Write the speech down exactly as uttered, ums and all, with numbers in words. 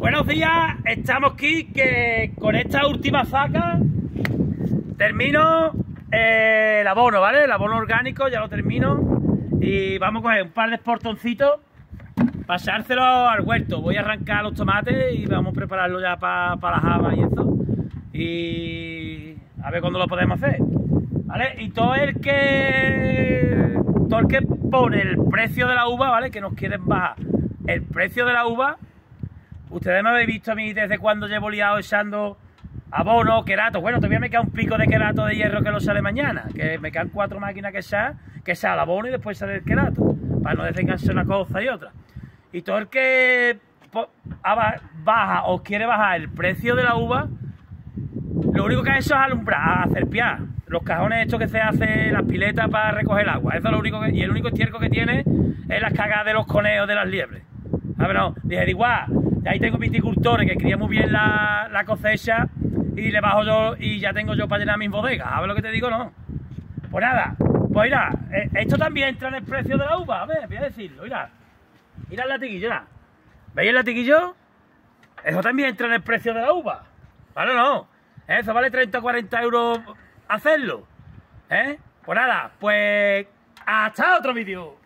Buenos días, estamos aquí que con esta última zaca termino eh, el abono, ¿vale? El abono orgánico ya lo termino y vamos a coger un par de esportoncitos, pasárselo al huerto. Voy a arrancar los tomates y vamos a prepararlo ya para pa las habas y eso, y a ver cuándo lo podemos hacer, ¿vale? Y todo el que todo el que pone el precio de la uva, ¿vale? Que nos quieren bajar el precio de la uva. Ustedes me habéis visto a mí desde cuando llevo liado echando abono, querato. Bueno, todavía me queda un pico de querato de hierro que lo sale mañana. Que me quedan cuatro máquinas que echar, que sale el abono y después sale el querato. Para no descengarse una cosa y otra. Y todo el que baja o quiere bajar el precio de la uva, lo único que ha hecho es alumbrar, hacer piar. Los cajones estos que se hacen, las piletas para recoger el agua. Eso es lo único que, y el único estiércol que tiene es las cagadas de los conejos de las liebres. A ver, no, dije, igual. Y ahí tengo viticultores que crían muy bien la, la cosecha y le bajo yo y ya tengo yo para llenar mis bodegas. ¿Sabes lo que te digo? No. Pues nada, pues mira, eh, esto también entra en el precio de la uva. A ver, voy a decirlo, mira. Mira el latiguillo, mira. ¿Veis el latiguillo? Eso también entra en el precio de la uva. ¿Vale o no? Eso vale treinta o cuarenta euros hacerlo. ¿Eh? Pues nada, pues hasta otro vídeo.